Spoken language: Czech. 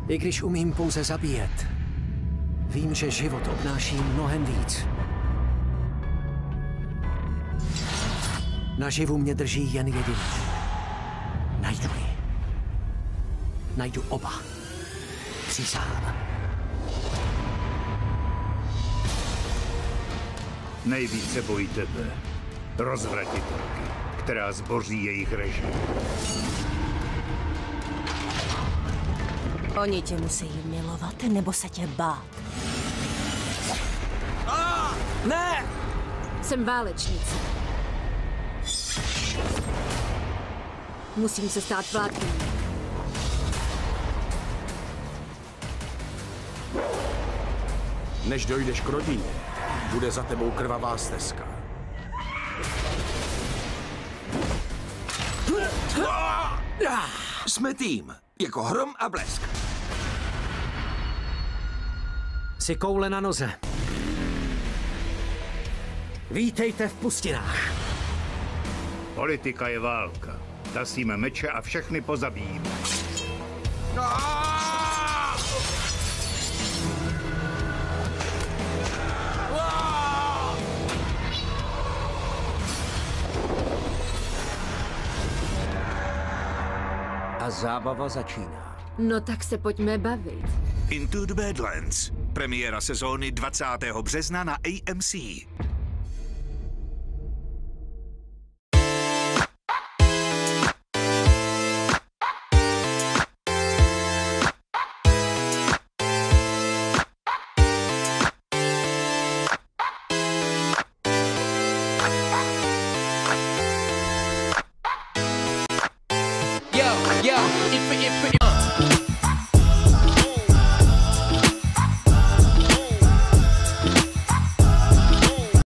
I když umím pouze zabíjet, vím, že život obnáší mnohem víc. Naživu mě drží jen jediný. Najdu ji. Najdu oba. Přísahám. Nejvíce bojí tebe. Rozvratitelky, která zboří jejich režim. Oni tě musí milovat, nebo se tě bát. Ne! Jsem válečnice. Musím se stát vládkyní. Než dojdeš k rodině, bude za tebou krvavá stezka. Jsme tým, jako hrom a blesk. Jsi koule na noze. Vítejte v pustinách. Politika je válka. Tasíme meče a všechny pozabíjíme. A zábava začíná. No tak se pojďme bavit. Into the Badlands. Premiéra sezóny 20. března na AMC. Yo, if